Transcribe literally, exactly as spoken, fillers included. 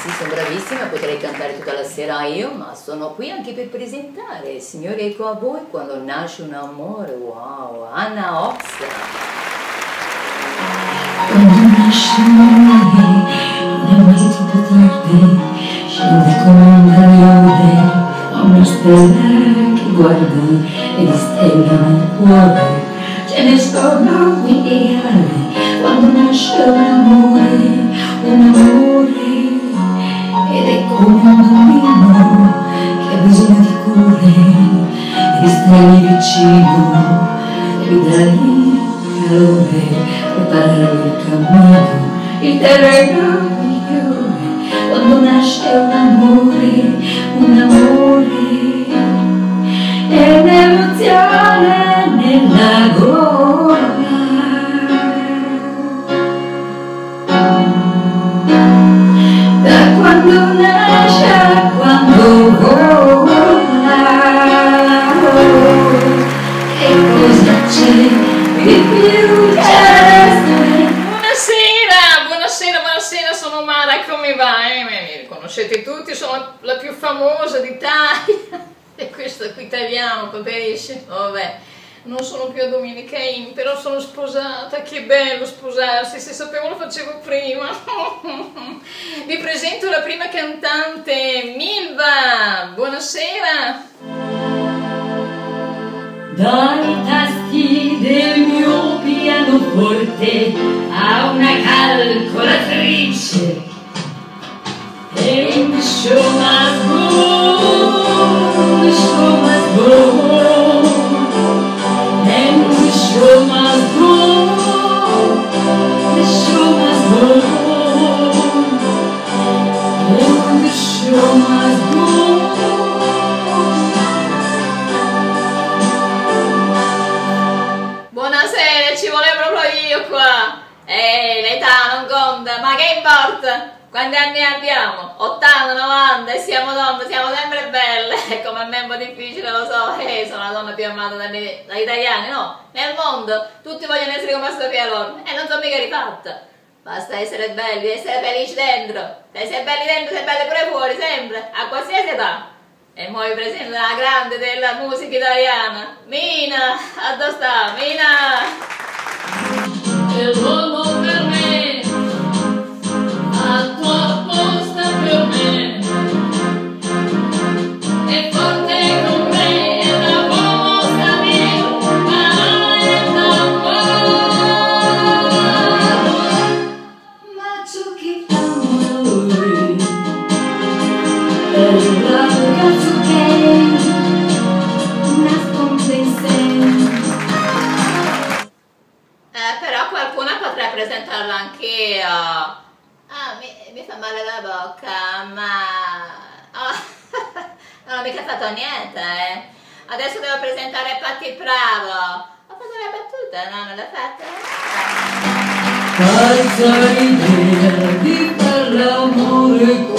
sì, sono bravissima, potrei cantare tutta la sera io, ma sono qui anche per presentare. Signore, ecco a voi quando nasce un amore, wow, Anna Ox. Quando nasce un amore, non è mai troppo tardi, scende come un raione, a una stella che guardi e di stella nel cuore. Ce ne sono miliardi quando nasce un amore, un amore, ed è come un bambino che ha bisogno di cure, devi stargli vicino, devi dargli calore, preparare il cammino, il terreno migliore, quando nasce un amore, un amore, è un'emozione nella gola. Da quando nasce a quando vola, che cosa c'è di più celeste? Buonasera, buonasera, buonasera, sono Mara, come va? Eh, mi riconoscete tutti, sono la più famosa d'Italia. E questo qui italiano, capisci? Vabbè, non sono più a Domenica In, però sono sposata, che bello sposarsi, se sapevo lo facevo prima. Vi presento la prima cantante, Milva, buonasera. Dai tasti del mio pianoforte a una calcolatrice e the show must go, the show must go, and the show must go, the show must go, and the show must go. Buonasera, ci volevo proprio io qua. Ehi, l'età non conta, ma che importa? Quanti anni abbiamo? ottanta, novanta e siamo donne, siamo sempre belle. Come a me è un po' difficile, lo so, eh, sono la donna più amata dagli, dagli italiani, no? Nel mondo tutti vogliono essere come Sofia Loren e non sono mica rifatta. Basta essere belli, essere felici dentro. Se sei belli dentro, sei belli pure fuori, sempre, a qualsiasi età. E poi presento la grande della musica italiana, Mina, a dove sta? Mina! È l'uomo per me, a tua posta per me, è forte con me, è una uomo stabile, ma è d'amore. Ma ciò che amo lui è il ragazzo che nasconde in sé. Eh, però qualcuna potrei presentarla anch'io. Ah, mi, mi fa male la bocca, ma... Oh, non ho mica fatto niente, eh. Adesso devo presentare Patti Bravo. Ho fatto le battute, no? Non le ho fatte? Falsa idea di fare l'amore